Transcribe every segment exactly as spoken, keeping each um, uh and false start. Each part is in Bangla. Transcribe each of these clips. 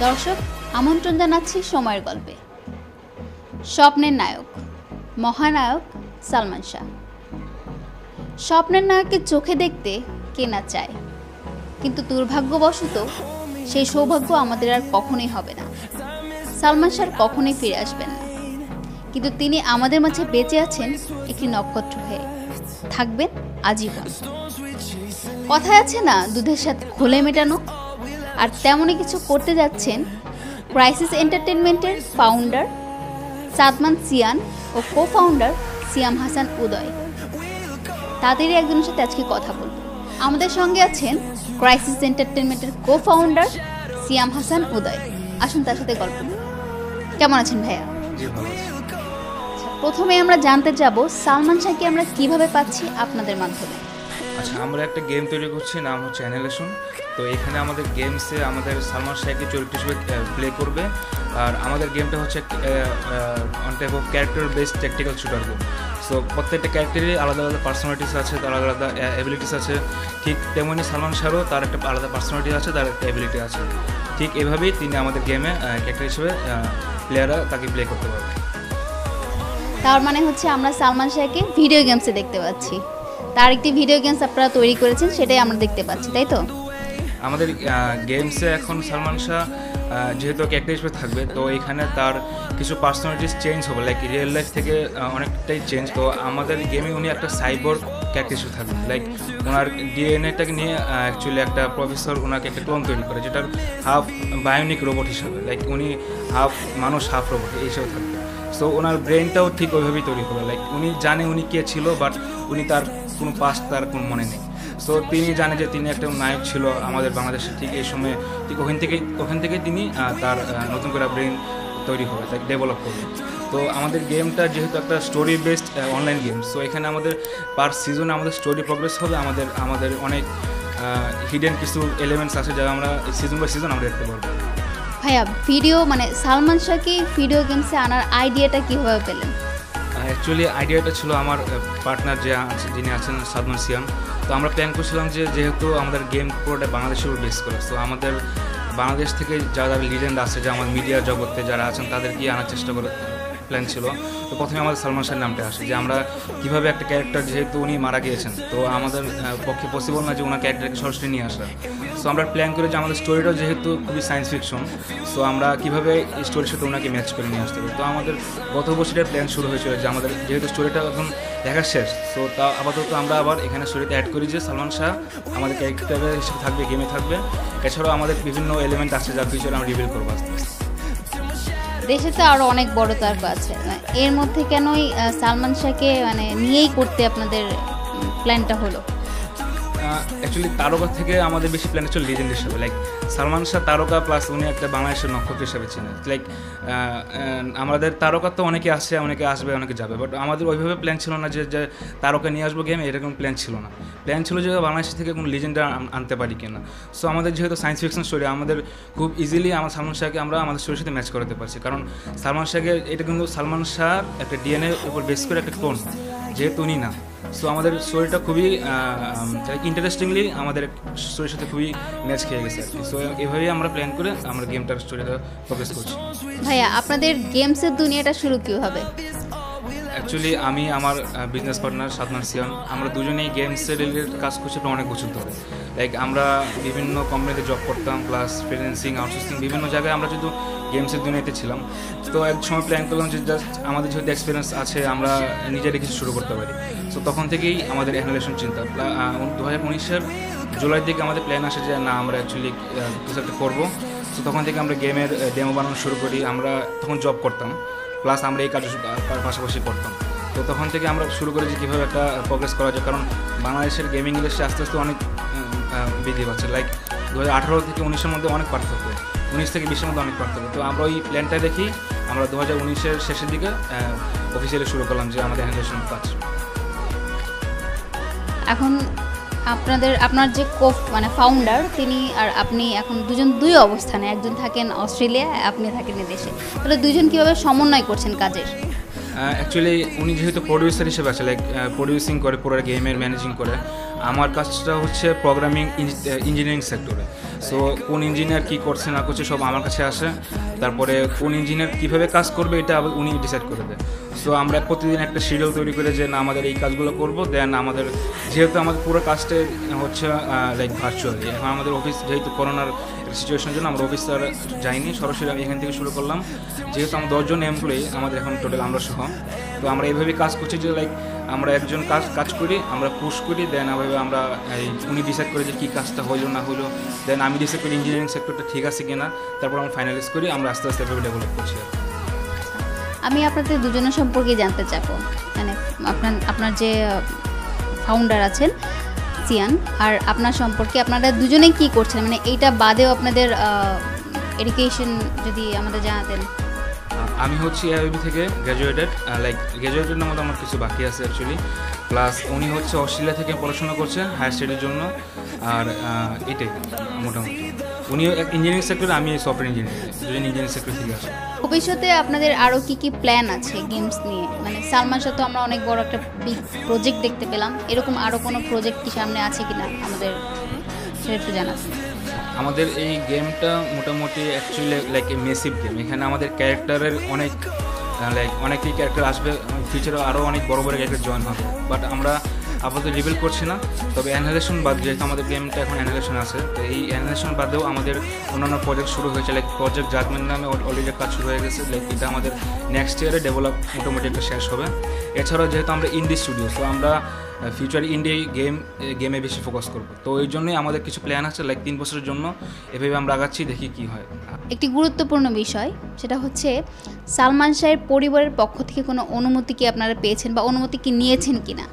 দর্শক আমন্ত্রণ জানাচ্ছি সময়ের গল্পে। স্বপ্নের নায়ক মহানায়ক সালমান শাহ। স্বপ্নের নায়ককে চোখে দেখতে কে না চায়, কিন্তু দুর্ভাগ্যবশত সেই সৌভাগ্য আমাদের আর কখনোই হবে না। সালমান শাহ কখনোই ফিরে আসবেন না, কিন্তু তিনি আমাদের মাঝে বেঁচে আছেন একটি নক্ষত্র হয়ে, থাকবেন আজীবন। কথায় আছে না, দুধের সাথে ঘোলে মেটানো, আর তেমনই কিছু করতে যাচ্ছেন ক্রাইসিস এন্টারটেনমেন্টের ফাউন্ডার সালমান সিয়ান ও কো ফাউন্ডার সিয়াম হাসান উদয়। তাদেরই একজনের সাথে আজকে কথা বলব। আমাদের সঙ্গে আছেন ক্রাইসিস এন্টারটেনমেন্টের কো ফাউন্ডার সিয়াম হাসান উদয়। আসুন তার সাথে গল্প। কেমন আছেন ভাইয়া? প্রথমে আমরা জানতে যাব সালমান শাহকে আমরা কিভাবে পাচ্ছি আপনাদের মাধ্যমে। আচ্ছা, আমরা একটা গেম তৈরি করছি, নাম হচ্ছে অ্যানিহিলেশন। তো এখানে আমাদের গেমসে আমাদের সালমান শাহকে চরিত্র হিসেবে প্লে করবে। আর আমাদের গেমটা হচ্ছে one type of character based tactical shooter game. So প্রত্যেকটা ক্যারেক্টারই আলাদা আলাদা পার্সোনালিটিস আছে, তার আলাদা আলাদা অ্যাবিলিটিস আছে। ঠিক তেমনই সালমান শাহরও তার একটা আলাদা পার্সোনালিটি আছে, তার একটা অ্যাবিলিটি আছে। ঠিক এভাবেই তিনি আমাদের গেমে ক্যারেক্টার হিসেবে প্লেয়াররা তাকে প্লে করতে পারবে। তার মানে হচ্ছে আমরা সালমান শাহকে ভিডিও গেমসে দেখতে পাচ্ছি, তার একটি ভিডিও গেমস আপনারা তৈরি করেছেন, সেটাই আমরা দেখতে পাচ্ছি, তাই তো? আমাদের গেমসে এখন সালমান শাহ যেহেতু ক্যারেক্টার হিসেবে থাকবে, তো এখানে তার কিছু পার্সোনালিটিস চেঞ্জ হবে, লাইক রিয়েল লাইফ থেকে অনেকটাই চেঞ্জ। তো আমাদের গেমে উনি একটা সাইবর ক্যারেক্টার হিসেবে থাকবে, লাইক ওনার ডিএনএটাকে নিয়ে অ্যাকচুয়ালি একটা প্রফেসর ওনাকে একটা ক্লোন তৈরি করে, যেটার হাফ বায়োনিক রোবট হিসাবে, লাইক উনি হাফ মানুষ হাফ রোবট এই হিসেবে থাকবে। সো ওনার ব্রেনটাও ঠিক ওইভাবেই তৈরি করবে, লাইক উনি জানে উনি কে ছিল, বাট উনি তার কোনো পাস্ট তার কোনো মনে নেই। সো তিনি জানে যে তিনি একটা নায়ক ছিল আমাদের বাংলাদেশে, ঠিক এই সময়ে ঠিক ওখান থেকে ওখান থেকে তিনি তার নতুন করে ব্রেন তৈরি হবে, তাকে ডেভেলপ করবে। তো আমাদের গেমটা যেহেতু একটা story based online game, so এখানে আমাদের পার সিজনে আমাদের স্টোরি প্রোগ্রেস হবে। আমাদের আমাদের অনেক হিডেন কিছু এলিমেন্টস আছে, যা আমরা সিজন বাই সিজন আমরা দেখতে পারবো। ভাইয়া, ভিডিও মানে সালমান শাহকে ভিডিও গেমসে আনার আইডিয়াটা কীভাবে পেলেন? অ্যাকচুয়ালি আইডিয়াটা ছিল আমার পার্টনার যে যিনি আছেন সালমান সিয়ান। তো আমরা প্ল্যান করছিলাম যে যেহেতু আমাদের গেম পুরোটা বাংলাদেশের উপর বেস করে, তো আমাদের বাংলাদেশ থেকে যারা লিজেন্ড আছে, যে আমার মিডিয়া জগতে যারা আছেন, তাদেরকে আনার চেষ্টা করে প্ল্যান ছিল। তো প্রথমে আমাদের সালমান শাহের নামটা আসে, যে আমরা কীভাবে একটা ক্যারেক্টার, যেহেতু উনি মারা গিয়েছেন, তো আমাদের পক্ষে পসিবল না যে ওনার ক্যারেক্টারকে সরাসরি নিয়ে আসা। সো আমরা প্ল্যান করি যে আমাদের স্টোরিটাও যেহেতু খুবই সায়েন্স ফিকশন, সো আমরা কীভাবে এই স্টোরির সাথে ওনাকে ম্যাচ করে নিয়ে আসতে পারি। তো আমাদের গত বছরের প্ল্যান শুরু হয়েছিল যে আমাদের যেহেতু স্টোরিটা এখন দেখা শেষ, সো তা আপাতত আমরা আবার এখানে স্টোরিতে অ্যাড করি যে সালমান শাহ আমাদের ক্যারেক্টার হিসেবে থাকবে, গেমে থাকবে। এছাড়াও আমাদের বিভিন্ন এলিমেন্ট আছে যার ফিউচারে আমরা রিভিল করবো আস্তে আস্তে। দেশে তো আরও অনেক বড় তারকা আছে, এর মধ্যে কেনই সালমান শাহকে মানে নিয়েই করতে আপনাদের প্ল্যানটা হলো? অ্যাকচুয়ালি তারকা থেকে আমাদের বেশি প্ল্যান ছিল লিজেন্ড হিসেবে, লাইক সালমান শাহ তারকা প্লাস উনি একটা বাংলাদেশের নক্ষত্র হিসেবে চিনে। লাইক আমাদের তারকা তো অনেকে আসছে, অনেকে আসবে, অনেকে যাবে, বাট আমাদের ওইভাবে প্ল্যান ছিল না যে যে তারকা নিয়ে আসবো গেমে, এরকম প্ল্যান ছিল না। প্ল্যান ছিল যে বাংলাদেশ থেকে কোনো লিজেন্ড আনতে পারি কিনা। সো আমাদের যেহেতু সায়েন্স ফিকশন স্টোরি, আমাদের খুব ইজিলি আমার সালমান শাহকে আমরা আমাদের স্টোরির সাথে ম্যাচ করাতে পারছি, কারণ সালমান শাহকে এটা কিন্তু সালমান শাহ একটা ডিএনএ উপর বেস করে একটা ক্লোন, যেহেতু উনি না। সো আমাদের স্টোরিটা খুবই ইন্টারেস্টিংলি আমাদের স্টোরির সাথে খুবই ম্যাচ খেয়ে গেছে আর কি। সো এভাবেই আমরা প্ল্যান করে আমরা গেমটার স্টোরিটা প্রোগ্রেস করছি। ভাইয়া, আপনাদের গেমসের দুনিয়াটা শুরু কীভাবে? অ্যাকচুয়ালি আমি আমার বিজনেস পার্টনার সালমান সিয়ান, আমরা দুজনেই গেমসের রিলেটেড কাজ করছি অনেক বছর ধরে। লাইক আমরা বিভিন্ন কোম্পানিতে জব করতাম, প্লাস ফ্রিল্যান্সিং, আউটসোর্সিং, বিভিন্ন জায়গায় আমরা যেহেতু গেমসের দুনিয়াতে ছিলাম। তো এক সময় প্ল্যান করলাম যে জাস্ট আমাদের যেহেতু এক্সপিরিয়েন্স আছে, আমরা নিজেরা কিছু শুরু করতে পারি। তো তখন থেকেই আমাদের অ্যানিহিলেশন চিন্তা। দু হাজার উনিশের জুলাইয়ের দিকে আমাদের প্ল্যান আসে যে না, আমরা অ্যাকচুয়ালি কিছু একটা করবো। তো তখন থেকে আমরা গেমের ডেমো বানানো শুরু করি। আমরা তখন জব করতাম, প্লাস আমরা এই কাজ পাশাপাশি করতাম। তো তখন থেকে আমরা শুরু করি যে কীভাবে একটা প্রোগ্রেস করা যায়, কারণ বাংলাদেশের গেমিং ইন্ডাস্ট্রি আস্তে আস্তে অনেক বৃদ্ধি পাচ্ছে। লাইক দু হাজার আঠারো থেকে উনিশের মধ্যে অনেক পার্থক্য, উনিশ থেকে বিশের মধ্যে অনেক পার্থক্য। তো আমরা ওই প্ল্যানটা দেখি আমরা দু হাজার উনিশের শেষের দিকে অফিসিয়ালি শুরু করলাম যে আমাদের অ্যানিহিলেশন কাজ। এখন আপনাদের আপনার যে কোফ মানে ফাউন্ডার, তিনি আর আপনি এখন দুজন দুই অবস্থানে, একজন থাকেন অস্ট্রেলিয়া, আপনি থাকেন দেশে, তাহলে দুজন কীভাবে সমন্বয় করছেন কাজের? অ্যাকচুয়ালি উনি যেহেতু প্রডিউসার হিসেবে আছে, লাইক প্রডিউসিং করে, পুরো গেমের ম্যানেজিং করে। আমার কাজটা হচ্ছে প্রোগ্রামিং ইঞ্জিনিয়ারিং সেক্টরে। সো কোন ইঞ্জিনিয়ার কী করছে না করছে সব আমার কাছে আসে, তারপরে কোন ইঞ্জিনিয়ার কীভাবে কাজ করবে এটা উনি ডিসাইড করে দেয়। সো আমরা প্রতিদিন একটা শিডিউল তৈরি করে যে না আমাদের এই কাজগুলো করবো। দেন আমাদের যেহেতু আমাদের পুরো কাজটা হচ্ছে লাইক ভার্চুয়ালি, এখন আমাদের অফিস যেহেতু করোনার সিচুয়েশনের জন্য আমরা অফিস আর যাইনি, সরাসরি আমি এখান থেকে শুরু করলাম। যেহেতু আমার দশজন এমপ্লয়ি আমাদের এখন টোটাল আমরা সহ, তো আমরা এইভাবেই কাজ করছি যে লাইক আমরা একজন কাজ কাজ করি, আমরা পুশ করি, দেন এইভাবে আমরা এই উনি ডিসাইড করে যে কী কাজটা হলো না হলো, দেন আমি ডিসাইড করি ইঞ্জিনিয়ারিং সেক্টরটা ঠিক আছে কিনা, তারপর আমরা ফাইনালাইজ করি, আমরা আস্তে আস্তে এভাবে ডেভেলপ করছি। আমি আপনাদের দুজনের সম্পর্কে জানতে চাবো, মানে আপনার আপনার যে ফাউন্ডার আছেন সিয়ান, আর আপনার সম্পর্কে আপনারা দুজনেই কী করছেন, মানে এইটা বাদেও আপনাদের এডুকেশন যদি আমাদের জানাতেন। আমি হচ্ছি এআইবি থেকে গ্র্যাজুয়েটেড, লাইক গ্র্যাজুয়েটের মধ্যে আমার কিছু বাকি আছে অ্যাকচুয়ালি। প্লাস উনি হচ্ছে অস্ট্রেলিয়া থেকে পড়াশোনা করছে হায়ার স্টাডির জন্য, আর এটাই মোটামুটি। উনিও এক ইঞ্জিনিয়ারিং সেক্টরে, আমি সফটওয়্যার ইঞ্জিনিয়ারিং, দুজন ইঞ্জিনিয়ারিং সেক্টর থেকে আসে। ভবিষ্যতে আপনাদের আরও কী কী প্ল্যান আছে গেমস নিয়ে? মানে সালমান শাহ তো আমরা অনেক বড় একটা বিগ প্রজেক্ট দেখতে পেলাম, এরকম আরও কোনো প্রজেক্ট কি সামনে আছে কিনা আমাদের সেটা একটু জানাচ্ছি। আমাদের এই গেমটা মোটামুটি actually like a massive game. এখানে আমাদের ক্যারেক্টারের অনেক লাইক অনেকই ক্যারেক্টার আসবে, ফিউচারে আরও অনেক বড় বড় ক্যারেক্টার জয়েন হবে, বাট আমরা আপাতত রিভিল করছি না। তবে অ্যানালাইজেশন বাদ, যেহেতু আমাদের গেমটা এখন অ্যানালাইজেশন আছে, তো এই অ্যানালাইজেশন বাদেও আমাদের অন্যান্য প্রজেক্ট শুরু হয়েছে, লাইক প্রজেক্ট জাজমেন্ট নামে অলরেডি কাজ শুরু হয়ে গেছে। লাইক এটা আমাদের নেক্সট ইয়ারে ডেভেলপ মোটামুটি একটা শেষ হবে। এছাড়াও যেহেতু আমরা ইন্ডি স্টুডিও, তো আমরা ফিউচারে ইন্ডি গেম গেমে বেশি ফোকাস করব। তো এই জন্যই আমাদের কিছু প্ল্যান আছে, লাইক তিন বছরের জন্য এভাবে আমরা আগাচ্ছি, দেখি কি হয়। একটি গুরুত্বপূর্ণ বিষয় সেটা হচ্ছে সালমান শাহের পরিবারের পক্ষ থেকে কোনো অনুমতি কি আপনারা পেয়েছেন বা অনুমতি কি নিয়েছেন কিনা?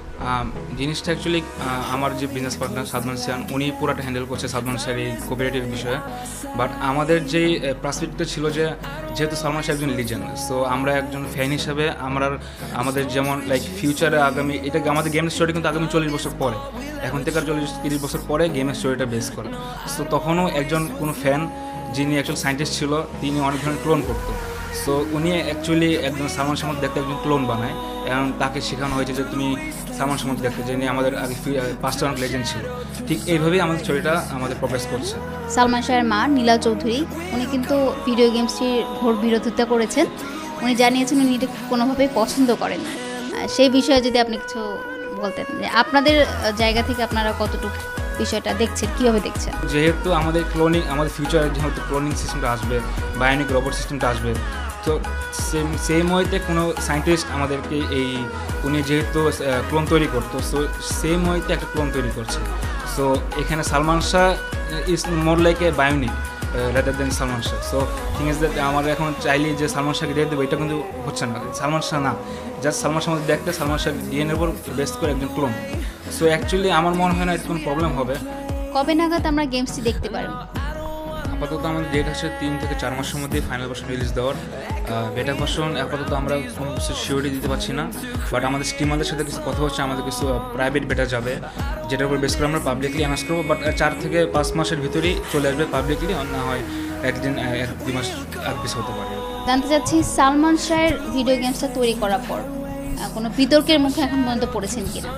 জিনিসটা অ্যাকচুয়ালি আমার যে বিজনেস পার্টনার সালমান শাহ, উনি পুরাটা হ্যান্ডেল করছে সালমান শাহের এই কোঅপারেটিভ বিষয়ে। বাট আমাদের যেই পার্সপেক্টিভটা ছিল যে যেহেতু সালমান শাহ একজন লিজেন্ড, সো আমরা একজন ফ্যান হিসাবে আমরা আমাদের যেমন লাইক ফিউচারে আগামী এটা আমাদের গেমের স্টোরি কিন্তু আগামী চল্লিশ বছর পরে, এখন থেকে চল্লিশ তিরিশ বছর পরে গেমের স্টোরিটা বেস করে। সো তখনও একজন কোনো ফ্যান যিনি অ্যাকচুয়াল সায়েন্টিস্ট ছিল, তিনি অনেক ধরনের ক্লোন করতো। সো উনি অ্যাকচুয়ালি একজন সালমান শাহ দেখতে একজন ক্লোন বানায়, এবং তাকে শেখানো হয়েছে যে তুমি সালমান শাহ দেখতে, যিনি আমাদের আগে পাঁচটা অনেক লেজেন্ড ছিল। ঠিক এইভাবেই আমাদের স্টোরিটা আমাদের প্রোগ্রেস করছে। সালমান শাহের মা নীলা চৌধুরী, উনি কিন্তু ভিডিও গেমসটির ঘোর বিরোধিতা করেছেন। উনি জানিয়েছেন উনি এটা কোনোভাবেই পছন্দ করেন। সেই বিষয়ে যদি আপনি কিছু বলতেন, যে আপনাদের জায়গা থেকে আপনারা কতটুকু বিষয়টা দেখছেন, কীভাবে দেখছেন? যেহেতু আমাদের ক্লোনিং, আমাদের ফিউচারে যেহেতু ক্লোনিং সিস্টেমটা আসবে, বায়োনিক রোবট সিস্টেমটা আসবে, তো সেম সেম ওয়েতে কোনো সায়েন্টিস্ট আমাদেরকে এই উনি যেহেতু ক্লোন তৈরি করতো, সো সেম ওয়েতে একটা ক্লোন তৈরি করছে। সো এখানে Salman Shah is more like a bionic rather than Salman Shah. So thing is that আমরা এখন চাইলে যে সালমান শাহকে রেট দেবো, এটা কিন্তু হচ্ছে না। সালমান শাহ না, জাস্ট সালমান শাহ আমাদের দেখতে সালমান শাহ ডিএনএর উপর বেস্ট করে একজন ক্লোন। সো অ্যাকচুয়ালি আমার মনে হয় না এর কোনো প্রবলেম হবে। কবে নাগাদ আমরা গেমসটি দেখতে পারব? আপাতত আমাদের ডেট আছে তিন থেকে চার মাসের মধ্যে ফাইনাল ভার্সন রিলিজ দেওয়ার। বেটা ভার্সন আপাতত আমরা কোনো কিছু সিওরিটি দিতে পারছি না, বাট আমাদের স্টিমারদের সাথে কিছু কথা হচ্ছে, আমাদের কিছু প্রাইভেট বেটা যাবে, যেটার উপর বেস করে আমরা পাবলিকলি অ্যানাউন্স করবো। বাট চার থেকে পাঁচ মাসের ভিতরেই চলে আসবে পাবলিকলি, না হয় একদিন এক দুই মাস আগ পিছ হতে পারে। জানতে চাচ্ছি, সালমান শাহের ভিডিও গেমসটা তৈরি করার পর কোনো বিতর্কের মুখে এখন পর্যন্ত পড়েছেন কিনা?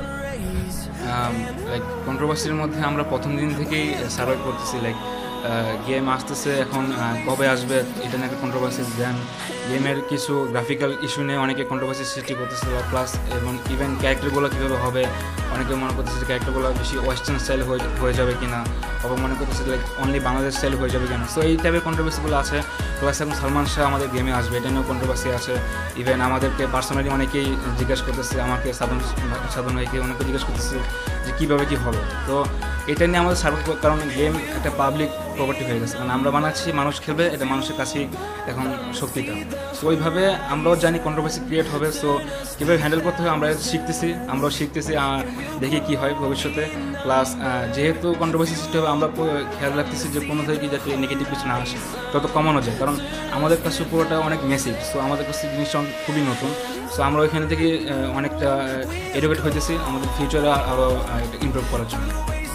লাইক কন্ট্রোভার্সির মধ্যে আমরা প্রথম দিন থেকেই সার্ভাইভ করতেছি। লাইক গেম আসতেছে, এখন কবে আসবে এটা নিয়ে একটা কন্ট্রোভার্সি, দেন গেমের কিছু গ্রাফিক্যাল ইস্যু নিয়ে অনেকে কন্ট্রোভার্সি সৃষ্টি করতেছে, প্লাস এবং ইভেন ক্যারেক্টারগুলো কীভাবে হবে, অনেকে মনে করতেছে যে ক্যারেক্টারগুলো বেশি ওয়েস্টার্ন স্টাইল হয়ে যাবে কিনা, আবার মনে করতেছে লাইক অনলি বাংলাদেশ স্টাইল হয়ে যাবে কিনা। সো এই টাইপের কন্ট্রোভার্সিগুলো আছে। প্লাস এখন সালমান শাহ আমাদের গেমে আসবে, এটা নিয়েও কন্ট্রোভার্সি আছে। ইভেন আমাদেরকে পার্সোনালি অনেকেই জিজ্ঞেস করতেছে, আমাকে সাধন সাধন ভাইকে অনেকে জিজ্ঞেস করতেছে যে কীভাবে কী হবে। তো এটা নিয়ে আমাদের সার্ভ, কারণ গেম একটা পাবলিক প্রপার্টি হয়ে গেছে, কারণ আমরা বানাচ্ছি, মানুষ খেলবে, এটা মানুষের কাছেই এখন শক্তিটা। সো ওইভাবে আমরাও জানি কন্ট্রোভার্সি ক্রিয়েট হবে। সো কীভাবে হ্যান্ডেল করতে হবে আমরা শিখতেছি, আমরাও শিখতেছি, দেখি কী হয় ভবিষ্যতে। প্লাস যেহেতু কন্ট্রোভার্সি সৃষ্টি হবে, আমরা খেয়াল রাখতেছি যে কোনো থেকে যাতে নেগেটিভ কিছু না আসে, তত কমানো যায়, কারণ আমাদের কাছে পুরোটা অনেক মেসেজ। সো আমাদের কাছে জিনিসটা খুবই নতুন। সো আমরা ওইখানে থেকে অনেকটা এডুকেট হইতেছি আমাদের ফিউচারে আরও ইমপ্রুভ করার জন্য।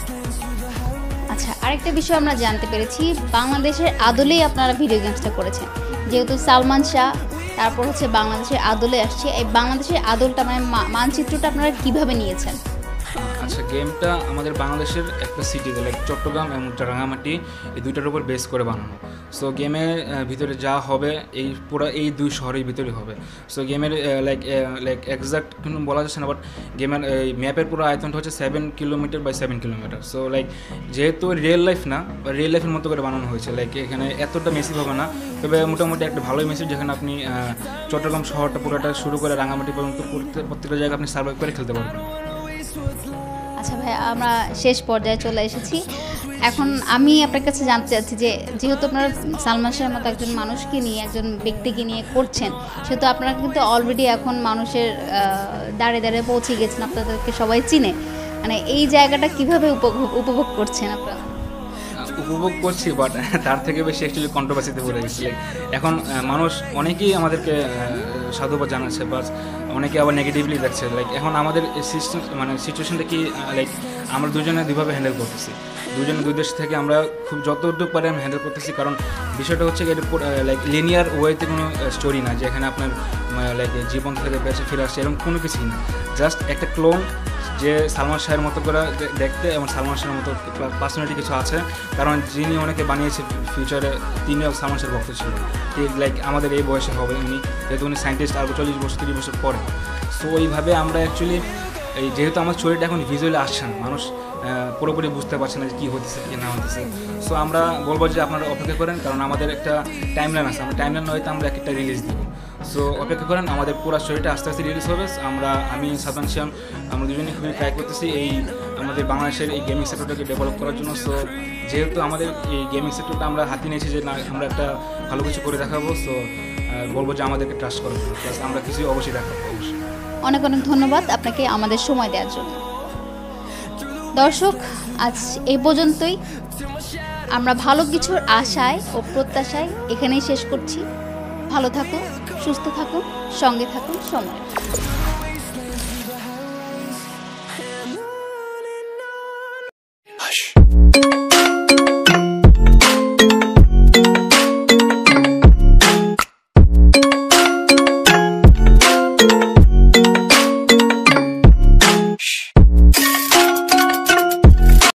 আচ্ছা, আরেকটা বিষয় আমরা জানতে পেরেছি, বাংলাদেশের আদলেই আপনারা ভিডিও গেমসটা করেছেন। যেহেতু সালমান শাহ তারপর হচ্ছে বাংলাদেশের আদলে আসছি। এই বাংলাদেশের আদলটা মানে মানচিত্রটা আপনারা কিভাবে নিয়েছেন? আচ্ছা, গেমটা আমাদের বাংলাদেশের একটা সিটিতে লাইক চট্টগ্রাম এবং রাঙামাটি এই দুইটার উপর বেস করে বানানো। সো গেমের ভিতরে যা হবে এই পুরো এই দুই শহরের ভিতরে হবে। সো গেমের লাইক লাইক এক্সাক্ট কিন্তু বলা যাচ্ছে না, বাট গেমের এই ম্যাপের পুরো আয়তনটা হচ্ছে seven kilometre by seven kilometre. So like যেহেতু রিয়েল লাইফ না, রিয়েল লাইফের মতো করে বানানো হয়েছে, লাইক এখানে এতটা মেসিভ হবে না, তবে মোটামুটি একটা ভালোই মেসিভ, যেখানে আপনি চট্টগ্রাম শহরটা পুরোটা শুরু করে রাঙামাটি পর্যন্ত প্রত্যেকটা জায়গায় আপনি সার্ভাইভ করে খেলতে পারবেন। আচ্ছা ভাই, আমরা শেষ পর্যায়ে চলে এসেছি। এখন আমি আপনার কাছে জানতে চাচ্ছি যে যেহেতু আপনারা সালমান শাহের মতো একজন মানুষকে নিয়ে, একজন ব্যক্তিকে নিয়ে করছেন, সেহেতু আপনারা কিন্তু অলরেডি এখন মানুষের দাঁড়ে দাঁড়ে পৌঁছে গেছেন, আপনাদেরকে সবাই চিনে। মানে এই জায়গাটা কিভাবে উপভোগ উপভোগ করছেন আপনারা? উপভোগ করছি, বাট তার থেকে বেশি অ্যাকচুয়ালি কন্ট্রোভার্সিতে পড়ে গেছে। এখন মানুষ অনেকেই আমাদেরকে সাধুবাদ জানাচ্ছে, বাট অনেকে আবার নেগেটিভলি দেখছে। লাইক এখন আমাদের সিস্টেম মানে সিচুয়েশনটা কি, লাইক আমরা দুজনে দুইভাবে হ্যান্ডেল করতেছি, দুজনে দুই দেশ থেকে আমরা খুব যতটুকু পারে আমি হ্যান্ডেল করতেছি। কারণ বিষয়টা হচ্ছে লাইক লিনিয়ার ওয়েতে কোনো স্টোরি না, যেখানে আপনার লাইক জীবন থেকে বেঁচে ফিরে আসছে এরকম কোনো কিছুই না। জাস্ট একটা ক্লোন যে সালমান শাহের মতো করে দেখতে এবং সালমান শাহের মতো পার্সোনালিটি কিছু আছে, কারণ যিনি অনেকে বানিয়েছে ফিউচারে তিনিও সালমান শাহের ভক্ত ছিল। ঠিক লাইক আমাদের এই বয়সে হবে উনি, যেহেতু উনি সায়েন্টিস্ট আরও চল্লিশ বছর তিরিশ বছর পরে। সো ওইভাবে আমরা অ্যাকচুয়ালি এই যেহেতু আমার স্টোরিটা এখন ভিজুয়ালি আসছে না, মানুষ পুরোপুরি বুঝতে পারছে না যে কী হতেছে কী না হতেছে। সো আমরা বলবো যে আপনারা অপেক্ষা করেন, কারণ আমাদের একটা টাইমলাইন আছে, আমরা টাইমলাইন হয়তো আমরা একটা রিলিজ দিব। সো অপেক্ষা করেন, আমাদের পুরো স্টোরিটা আস্তে আস্তে রিলিজ হবে। আমরা আমি সালমান শাহ আমরা দুজনেই খুবই ট্রাই করতেছি এই আমাদের বাংলাদেশের এই গেমিং সেক্টরটাকে ডেভেলপ করার জন্য। সো যেহেতু আমাদের এই গেমিং সেক্টরটা আমরা হাতে নিয়েছি যে না আমরা একটা ভালো কিছু করে দেখাবো, সো বলবো যে আমাদেরকে ট্রাস্ট করবো, প্লাস আমরা কিছুই অবশ্যই দেখাবো। অবশ্যই অনেক অনেক ধন্যবাদ আপনাকে আমাদের সময় দেওয়ার জন্য। দর্শক, আজ এই পর্যন্তই। আমরা ভালো কিছুর আশায় ও প্রত্যাশায় এখানেই শেষ করছি। ভালো থাকুন, সুস্থ থাকুন, সঙ্গে থাকুন সময়।